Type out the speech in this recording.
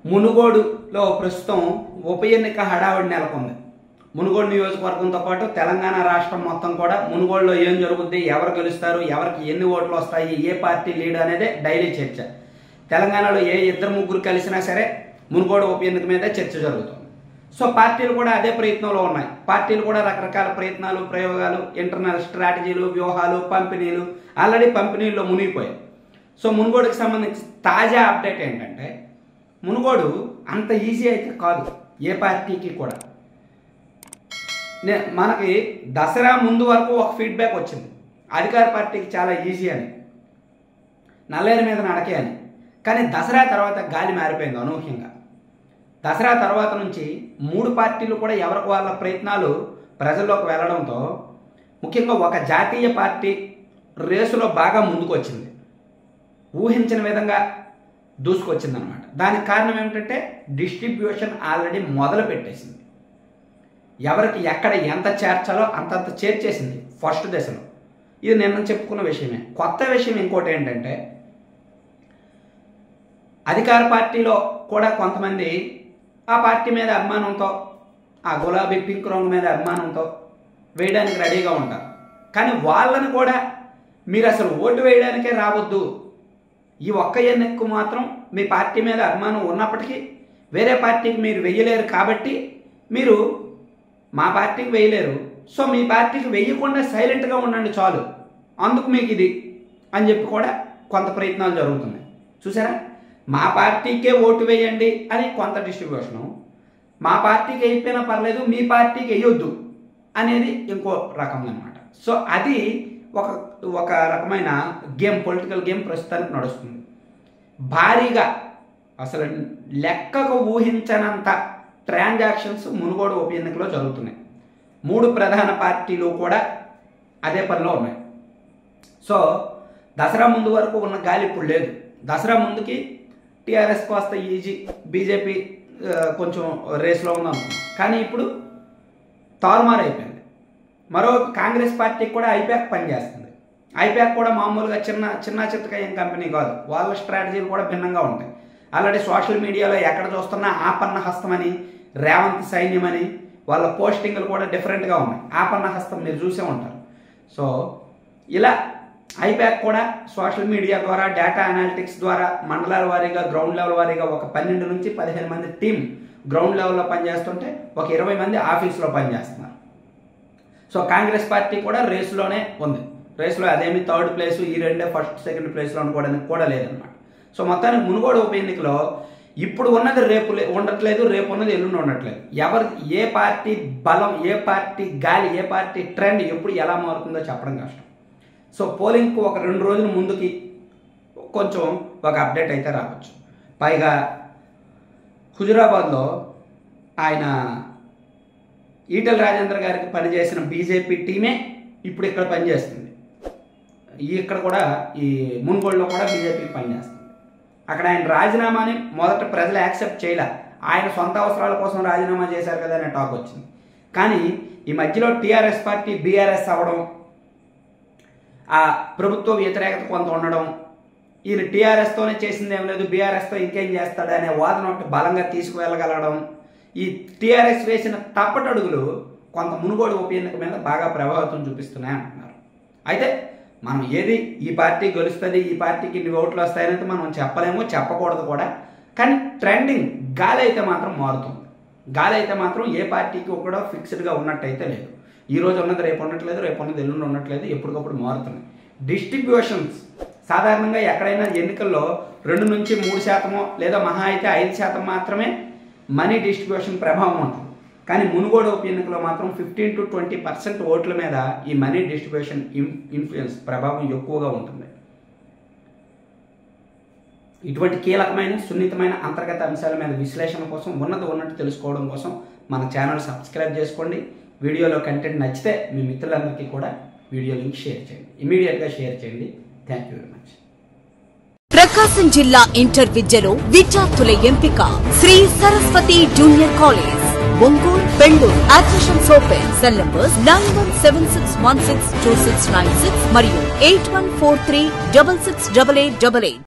మునుగోడులో ప్రస్తుతం ఉప ఎన్నిక హడావుడి నెలకొంది. మునుగోడు నియోజకవర్గంతో పాటు తెలంగాణ రాష్ట్రం మొత్తం కూడా మునుగోడులో ఏం జరుగుద్ది, ఎవరు గెలుస్తారు, ఎవరికి ఎన్ని ఓట్లు వస్తాయి, ఏ పార్టీ లీడ్ అనేది డైలీ చర్చ. తెలంగాణలో ఏ ఇద్దరు ముగ్గురు కలిసినా సరే మునుగోడు ఉప ఎన్నిక మీద చర్చ జరుగుతుంది. సో పార్టీలు కూడా అదే ప్రయత్నంలో ఉన్నాయి. పార్టీలు కూడా రకరకాల ప్రయత్నాలు, ప్రయోగాలు, ఇంటర్నల్ స్ట్రాటజీలు, వ్యూహాలు, పంపిణీలు ఆల్రెడీ పంపిణీల్లో మునిగిపోయాయి. సో మునుగోడుకి సంబంధించి తాజా అప్డేట్ ఏంటంటే, మునుగోడు అంత ఈజీ అయితే కాదు ఏ పార్టీకి కూడా. మనకి దసరా ముందు వరకు ఒక ఫీడ్బ్యాక్ వచ్చింది, అధికార పార్టీకి చాలా ఈజీ అని, నల్లేరు మీద నడకే అని. కానీ దసరా తర్వాత గాలి మారిపోయింది అనూహ్యంగా. దసరా తర్వాత నుంచి మూడు పార్టీలు కూడా ఎవరికి వాళ్ళ ప్రయత్నాలు ప్రజల్లోకి వెళ్ళడంతో ముఖ్యంగా ఒక జాతీయ పార్టీ రేసులో బాగా ముందుకు వచ్చింది, ఊహించిన విధంగా దూసుకొచ్చిందనమాట. దానికి కారణం ఏమిటంటే డిస్ట్రిబ్యూషన్ ఆల్రెడీ మొదలు పెట్టేసింది. ఎవరికి ఎక్కడ ఎంత చేర్చాలో అంతంత చేర్చేసింది ఫస్ట్ దశలో. ఇది నిన్న చెప్పుకున్న విషయమే. కొత్త విషయం ఇంకోటి ఏంటంటే, అధికార పార్టీలో కూడా కొంతమంది ఆ పార్టీ మీద అభిమానంతో, ఆ గులాబీ పింక్ రంగు మీద అభిమానంతో వేయడానికి రెడీగా ఉంటారు. కానీ వాళ్ళని కూడా మీరు అసలు ఓటు వేయడానికే రావద్దు, ఈ ఒక్క ఎన్నికకు మాత్రం మీ పార్టీ మీద అభిమానం ఉన్నప్పటికీ వేరే పార్టీకి మీరు వెయ్యలేరు కాబట్టి మీరు మా పార్టీకి వేయలేరు, సో మీ పార్టీకి వెయ్యకుండా సైలెంట్గా ఉండండి చాలు, అందుకు మీకు ఇది అని చెప్పి కూడా కొంత ప్రయత్నాలు జరుగుతున్నాయి. చూసారా, మా పార్టీకే ఓటు వేయండి అని కొంత డిస్ట్రిబ్యూషను, మా పార్టీకి అయిపోయినా పర్లేదు మీ పార్టీకి వేయొద్దు అనేది ఇంకో రకం అన్నమాట. సో అది ఒక రకమైన గేమ్, పొలిటికల్ గేమ్ ప్రస్తుతానికి నడుస్తుంది. భారీగా అసలు లెక్కకు ఊహించనంత ట్రాన్సాక్షన్స్ మునుగోడు ఉప ఎన్నికలో జరుగుతున్నాయి. మూడు ప్రధాన పార్టీలు కూడా అదే పనిలో ఉన్నాయి. సో దసరా ముందు వరకు ఉన్న గాలి ఇప్పుడు లేదు. దసరా ముందుకి టీఆర్ఎస్ కాస్త ఈజీ, బీజేపీ కొంచెం రేస్లో ఉందనుకున్నాం. కానీ ఇప్పుడు తారుమారు అయిపోయింది. మరో కాంగ్రెస్ పార్టీకి కూడా ఐపాక్ పనిచేస్తుంది. ఐపాక్ కూడా మామూలుగా చిన్న చిత్తగా ఏం కంపెనీ కాదు, వాళ్ళ స్ట్రాటజీలు కూడా భిన్నంగా ఉంటాయి. ఆల్రెడీ సోషల్ మీడియాలో ఎక్కడ చూస్తున్నా ఆపన్న హస్తం అని, రేవంత్ సైన్యం అని వాళ్ళ పోస్టింగ్లు కూడా డిఫరెంట్గా ఉన్నాయి. ఆపన్న హస్తం మీరు చూసే ఉంటారు. సో ఇలా ఐపాక్ కూడా సోషల్ మీడియా ద్వారా, డేటా అనాలిటిక్స్ ద్వారా మండలాల వారీగా, గ్రౌండ్ లెవెల్ వారీగా ఒక 12 నుంచి 15 మంది టీం గ్రౌండ్ లెవెల్లో పనిచేస్తుంటే ఒక 20 మంది ఆఫీస్లో పనిచేస్తున్నారు. సో కాంగ్రెస్ పార్టీ కూడా రేసులోనే ఉంది. రేసులో అదేమి థర్డ్ ప్లేసు, ఈ రెండే ఫస్ట్ సెకండ్ ప్లేస్లో అనుకోవడానికి కూడా లేదన్నమాట. సో మొత్తానికి మునుగోడు ఉప ఎన్నికలో ఇప్పుడు ఉన్నది రేపు ఉండట్లేదు, రేపు ఉన్నది ఎల్లుండి ఉండట్లేదు. ఏ పార్టీ బలం, ఏ పార్టీ గాలి, ఏ పార్టీ ట్రెండ్ ఎప్పుడు ఎలా మారుతుందో చెప్పడం కష్టం. సో పోలింగ్కు ఒక 2 రోజుల ముందుకి కొంచెం ఒక అప్డేట్ అయితే రావచ్చు. పైగా హుజురాబాద్లో ఆయన ఈటెల రాజేందర్ గారికి పనిచేసిన బీజేపీ టీమే ఇప్పుడు ఇక్కడ పనిచేస్తుంది. ఇక్కడ కూడా ఈ మునుగోడులో కూడా బీజేపీకి పనిచేస్తుంది. అక్కడ ఆయన రాజీనామాని మొదట ప్రజలు యాక్సెప్ట్ చేయలే, ఆయన సొంత అవసరాల కోసం రాజీనామా చేశారు కదా అనే టాక్ వచ్చింది. కానీ ఈ మధ్యలో టీఆర్ఎస్ పార్టీ బీఆర్ఎస్ అవ్వడం, ఆ ప్రభుత్వ వ్యతిరేకత కొంత ఉండడం, ఈయన టీఆర్ఎస్తోనే చేసింది ఏం లేదు, బీఆర్ఎస్తో ఇంకేం చేస్తాడు అనే వాదన ఒకటి బలంగా తీసుకువెళ్ళగలగడం, ఈ టీఆర్ఎస్ వేసిన తప్పటడుగులు కొంత మునుగోడు ఉప ఎన్నిక మీద బాగా ప్రభావితం చూపిస్తున్నాయి అంటున్నారు. అయితే మనం ఏది ఈ పార్టీ గెలుస్తుంది, ఈ పార్టీకి ఇన్ని ఓట్లు వస్తాయనేది మనం చెప్పలేము, చెప్పకూడదు కూడా. కానీ ట్రెండింగ్ గాలి అయితే మాత్రం మారుతుంది. గాలి అయితే మాత్రం ఏ పార్టీకి కూడా ఫిక్స్డ్గా ఉన్నట్టయితే లేదు. ఈ రోజు ఉన్నది రేపు ఉండట్లేదు, రేపు ఉన్నది ఎల్లుండి ఉండట్లేదు, ఎప్పటికప్పుడు మారుతున్నాయి. డిస్ట్రిబ్యూషన్స్ సాధారణంగా ఎక్కడైనా ఎన్నికల్లో 2 నుంచి 3% లేదా మహా అయితే 5% మాత్రమే మనీ డిస్ట్రిబ్యూషన్ ప్రభావం ఉంటుంది. కానీ మునుగోడు ఉప ఎన్నికలో మాత్రం 15 to 20% ఓట్ల మీద ఈ మనీ డిస్ట్రిబ్యూషన్ ఇన్ఫ్లుయెన్స్ ప్రభావం ఎక్కువగా ఉంటుంది. ఇటువంటి కీలకమైన, సున్నితమైన అంతర్గత అంశాల మీద విశ్లేషణ కోసం, ఉన్నట్టు తెలుసుకోవడం కోసం మన ఛానల్ సబ్స్క్రైబ్ చేసుకోండి. వీడియోలో కంటెంట్ నచ్చితే మీ మిత్రులందరికీ కూడా వీడియో లింక్ షేర్ చేయండి, ఇమీడియట్గా షేర్ చేయండి. Thank you very much. Prakasam జిల్లా ఇంటర్ విద్యలో విద్యార్థుల ఎంపిక Sri Saraswathi junior college, Ongole, Bengaluru. Admissions open. Cell numbers 9176162696 మరియు 8143668888.